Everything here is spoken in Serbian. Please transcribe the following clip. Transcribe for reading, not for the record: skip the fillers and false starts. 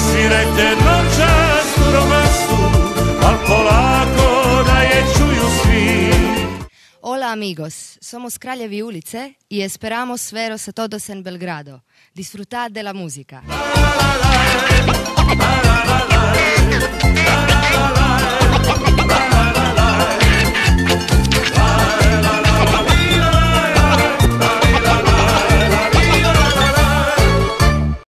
svirajte noćas u romansu, al polako da je čuju svi. Hola amigos, somos Kraljevi Ulice y esperamos veros a todos en Belgrado. Disfrutad de la música.